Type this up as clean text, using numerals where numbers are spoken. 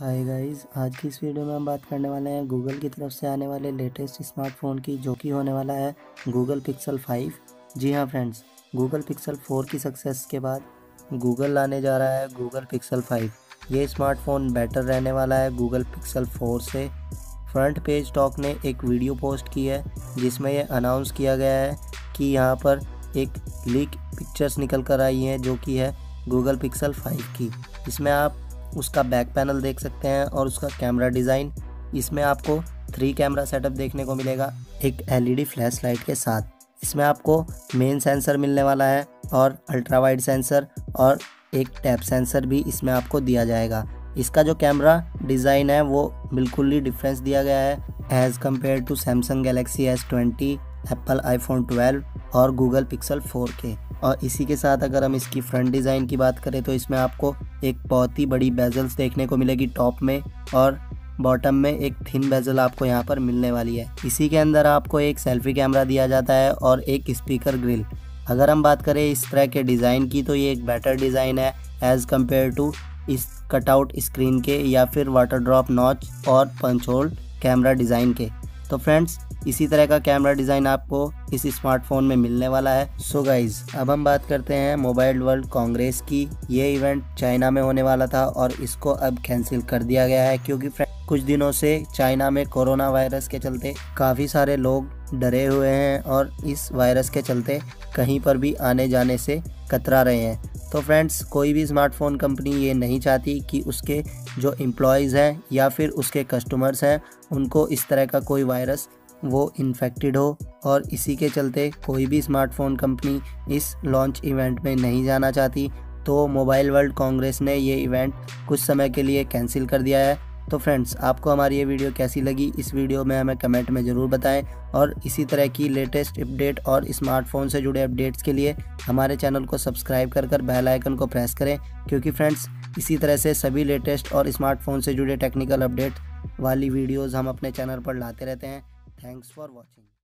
Hi guys, आज की इस वीडियो में हम बात करने वाले हैं गूगल की तरफ से आने वाले लेटेस्ट स्मार्टफोन की, जो कि होने वाला है गूगल पिक्सल 5। जी हाँ फ्रेंड्स, गूगल पिक्सल 4 की सक्सेस के बाद गूगल लाने जा रहा है गूगल पिक्सल 5। ये स्मार्टफोन बेटर रहने वाला है गूगल पिक्सल 4 से। फ्रंट पेज टॉक ने एक वीडियो पोस्ट की है जिसमें ये अनाउंस किया गया है कि यहाँ पर एक लीक पिक्चर्स निकल कर आई हैं जो कि है गूगल पिक्सल 5 की। इसमें आप उसका बैक पैनल देख सकते हैं और उसका कैमरा डिज़ाइन। इसमें आपको 3 कैमरा सेटअप देखने को मिलेगा, एक एलईडी फ्लैश लाइट के साथ। इसमें आपको मेन सेंसर मिलने वाला है और अल्ट्रा वाइड सेंसर और एक टैप सेंसर भी इसमें आपको दिया जाएगा। इसका जो कैमरा डिज़ाइन है वो बिल्कुल ही डिफरेंस दिया गया है as compare to Samsung Galaxy S20, Apple iPhone 12 और गूगल पिक्सल 4 के। और इसी के साथ अगर हम इसकी फ्रंट डिज़ाइन की बात करें तो इसमें आपको एक बहुत ही बड़ी बेजल्स देखने को मिलेगी टॉप में, और बॉटम में एक थिन बेजल आपको यहाँ पर मिलने वाली है। इसी के अंदर आपको एक सेल्फी कैमरा दिया जाता है और एक स्पीकर ग्रिल। अगर हम बात करें इस तरह के डिज़ाइन की तो ये एक बेटर डिज़ाइन है एज़ कम्पेयर टू इस कटआउट स्क्रीन के या फिर वाटर ड्रॉप नॉच और पंच होल कैमरा डिज़ाइन के। तो फ्रेंड्स, इसी तरह का कैमरा डिज़ाइन आपको इस स्मार्टफोन में मिलने वाला है। सो गाइज, अब हम बात करते हैं मोबाइल वर्ल्ड कांग्रेस की। ये इवेंट चाइना में होने वाला था और इसको अब कैंसिल कर दिया गया है क्योंकि कुछ दिनों से चाइना में कोरोना वायरस के चलते काफ़ी सारे लोग डरे हुए हैं और इस वायरस के चलते कहीं पर भी आने जाने से कतरा रहे हैं। तो फ्रेंड्स, कोई भी स्मार्टफोन कंपनी ये नहीं चाहती कि उसके जो एम्प्लॉयज़ हैं या फिर उसके कस्टमर्स हैं उनको इस तरह का कोई वायरस वो इन्फेक्टेड हो, और इसी के चलते कोई भी स्मार्टफोन कंपनी इस लॉन्च इवेंट में नहीं जाना चाहती। तो मोबाइल वर्ल्ड कांग्रेस ने ये इवेंट कुछ समय के लिए कैंसिल कर दिया है। तो फ्रेंड्स, आपको हमारी ये वीडियो कैसी लगी, इस वीडियो में हमें कमेंट में ज़रूर बताएं, और इसी तरह की लेटेस्ट अपडेट और स्मार्टफोन से जुड़े अपडेट्स के लिए हमारे चैनल को सब्सक्राइब कर बेल आइकन को प्रेस करें, क्योंकि फ्रेंड्स इसी तरह से सभी लेटेस्ट और स्मार्टफोन से जुड़े टेक्निकल अपडेट वाली वीडियोज़ हम अपने चैनल पर लाते रहते हैं। Thanks for watching.